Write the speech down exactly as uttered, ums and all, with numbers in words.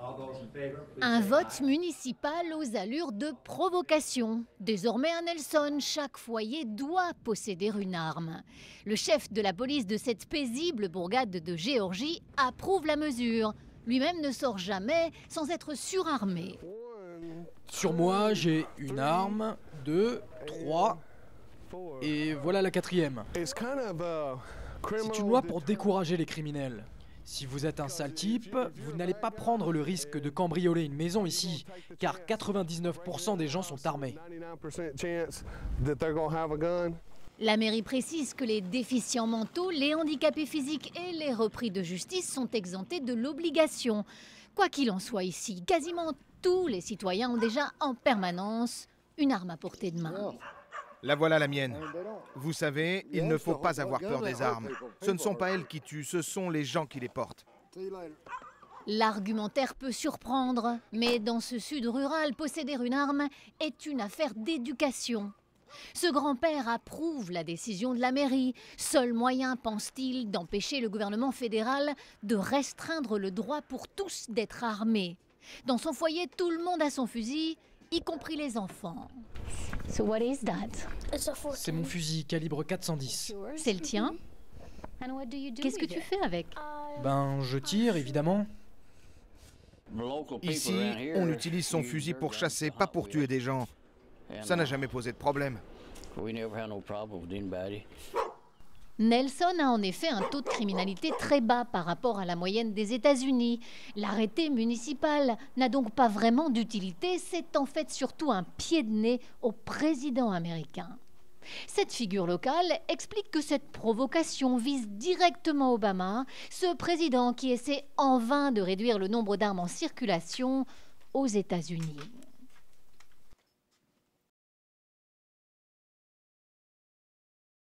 Un vote municipal aux allures de provocation. Désormais à Nelson, chaque foyer doit posséder une arme. Le chef de la police de cette paisible bourgade de Géorgie approuve la mesure. Lui-même ne sort jamais sans être surarmé. Sur moi, j'ai une arme, deux, trois, et voilà la quatrième. C'est une loi pour décourager les criminels. Si vous êtes un sale type, vous n'allez pas prendre le risque de cambrioler une maison ici, car quatre-vingt-dix-neuf pour cent des gens sont armés. La mairie précise que les déficients mentaux, les handicapés physiques et les repris de justice sont exemptés de l'obligation. Quoi qu'il en soit ici, quasiment tous les citoyens ont déjà en permanence une arme à portée de main. La voilà la mienne. Vous savez, il ne faut pas avoir peur des armes. Ce ne sont pas elles qui tuent, ce sont les gens qui les portent. L'argumentaire peut surprendre, mais dans ce sud rural, posséder une arme est une affaire d'éducation. Ce grand-père approuve la décision de la mairie. Seul moyen, pense-t-il, d'empêcher le gouvernement fédéral de restreindre le droit pour tous d'être armés. Dans son foyer, tout le monde a son fusil, y compris les enfants. So what is that? C'est mon fusil calibre quatre cent dix. C'est le tien? Qu'est-ce que tu fais avec? Ben, je tire, évidemment. Ici, on utilise son fusil pour chasser, pas pour tuer des gens. Ça n'a jamais posé de problème. Nelson a en effet un taux de criminalité très bas par rapport à la moyenne des États-Unis. L'arrêté municipal n'a donc pas vraiment d'utilité, c'est en fait surtout un pied de nez au président américain. Cette figure locale explique que cette provocation vise directement Obama, ce président qui essaie en vain de réduire le nombre d'armes en circulation aux États-Unis.